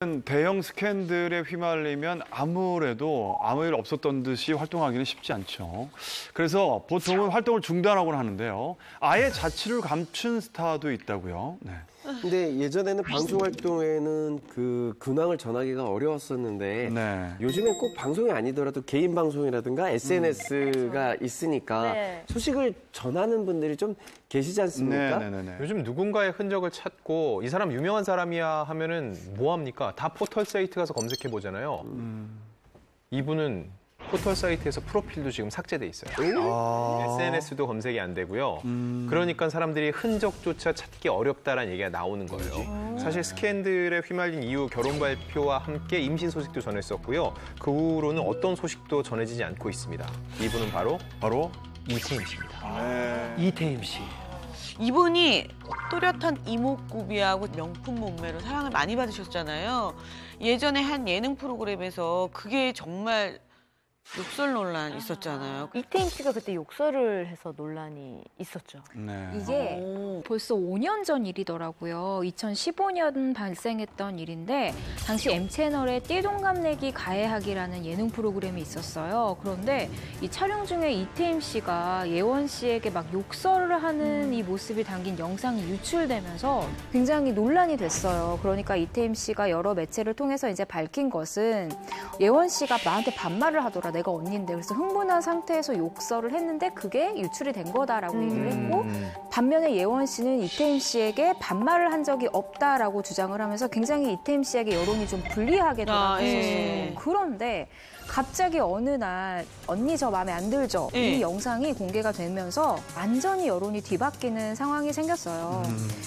대형 스캔들에 휘말리면 아무래도 아무 일 없었던 듯이 활동하기는 쉽지 않죠. 그래서 보통은 활동을 중단하곤 하는데요. 아예 자취를 감춘 스타도 있다고요. 네. 근데 예전에는 방송 활동에는 그 근황을 전하기가 어려웠었는데 네. 요즘엔 꼭 방송이 아니더라도 개인 방송이라든가 SNS가 있으니까 네. 소식을 전하는 분들이 좀 계시지 않습니까? 네네네. 요즘 누군가의 흔적을 찾고 이 사람 유명한 사람이야 하면은 뭐 합니까? 다 포털 사이트 가서 검색해 보잖아요. 이분은 포털 사이트에서 프로필도 지금 삭제돼 있어요. SNS도 검색이 안 되고요. 그러니까 사람들이 흔적조차 찾기 어렵다라는 얘기가 나오는 거예요. 사실 스캔들에 휘말린 이후 결혼 발표와 함께 임신 소식도 전했었고요. 그 후로는 어떤 소식도 전해지지 않고 있습니다. 이분은 바로 이태임 씨입니다. 이태임 씨. 이분이 또렷한 이목구비하고 명품 몸매로 사랑을 많이 받으셨잖아요. 예전에 한 예능 프로그램에서 그게 정말 욕설 논란 있었잖아요. 이태임 씨가 그때 욕설을 해서 논란이 있었죠. 네. 이게 벌써 5년 전 일이더라고요. 2015년 발생했던 일인데 당시 M채널에 띠동갑내기 가해하기라는 예능 프로그램이 있었어요. 그런데 이 촬영 중에 이태임 씨가 예원 씨에게 막 욕설을 하는 이 모습이 담긴 영상이 유출되면서 굉장히 논란이 됐어요. 그러니까 이태임 씨가 여러 매체를 통해서 이제 밝힌 것은 예원 씨가 나한테 반말을 하더라. 내가 언니인데. 그래서 흥분한 상태에서 욕설을 했는데 그게 유출이 된 거다라고 얘기를 했고 반면에 예원 씨는 이태임 씨에게 반말을 한 적이 없다라고 주장을 하면서 굉장히 이태임 씨에게 여론이 좀 불리하게 돌아갔었어요. 예. 그런데 갑자기 어느 날 언니 저 마음에 안 들죠? 예. 이 영상이 공개가 되면서 완전히 여론이 뒤바뀌는 상황이 생겼어요.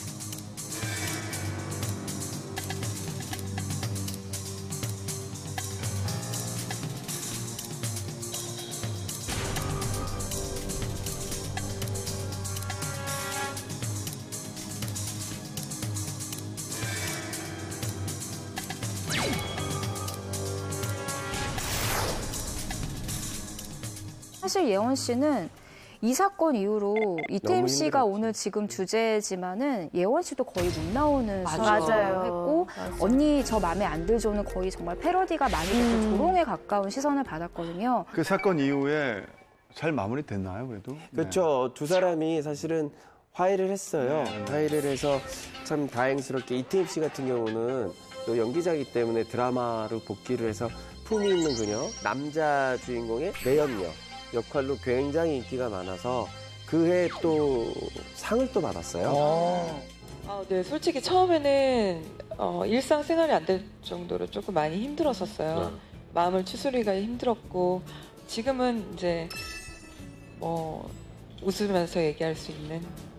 사실 예원 씨는 이 사건 이후로 이태임 씨가 힘들었죠. 오늘 지금 주제지만은 예원 씨도 거의 못 나오는 수준으로 맞아요. 했고 언니 저 마음에 안 들죠는 거의 정말 패러디가 많이 됐고 조롱에 가까운 시선을 받았거든요. 그 사건 이후에 잘 마무리됐나요, 그래도? 그렇죠. 두 사람이 사실은 화해를 했어요. 화해를 해서 참 다행스럽게 이태임 씨 같은 경우는 또 연기자이기 때문에 드라마로 복귀를 해서 품위 있는 그녀, 남자 주인공의 내연녀 역할로 굉장히 인기가 많아서 그해 또 상을 또 받았어요. 네, 솔직히 처음에는 일상생활이 안 될 정도로 조금 많이 힘들었었어요. 마음을 추스리기가 힘들었고 지금은 이제 뭐 웃으면서 얘기할 수 있는.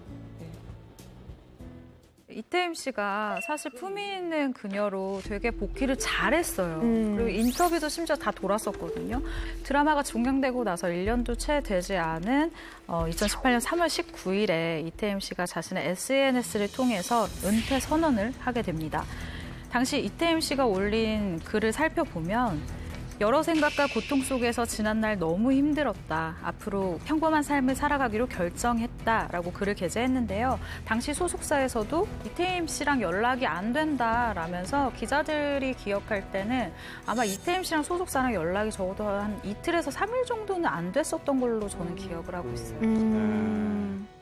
이태임 씨가 사실 품위 있는 그녀로 되게 복귀를 잘했어요. 그리고 인터뷰도 심지어 다 돌았었거든요. 드라마가 종영되고 나서 1년도 채 되지 않은 2018년 3월 19일에 이태임 씨가 자신의 SNS를 통해서 은퇴 선언을 하게 됩니다. 당시 이태임 씨가 올린 글을 살펴보면 여러 생각과 고통 속에서 지난날 너무 힘들었다. 앞으로 평범한 삶을 살아가기로 결정했다라고 글을 게재했는데요. 당시 소속사에서도 이태임 씨랑 연락이 안 된다라면서 기자들이 기억할 때는 아마 이태임 씨랑 소속사랑 연락이 적어도 한 이틀에서 3일 정도는 안 됐었던 걸로 저는 기억을 하고 있어요.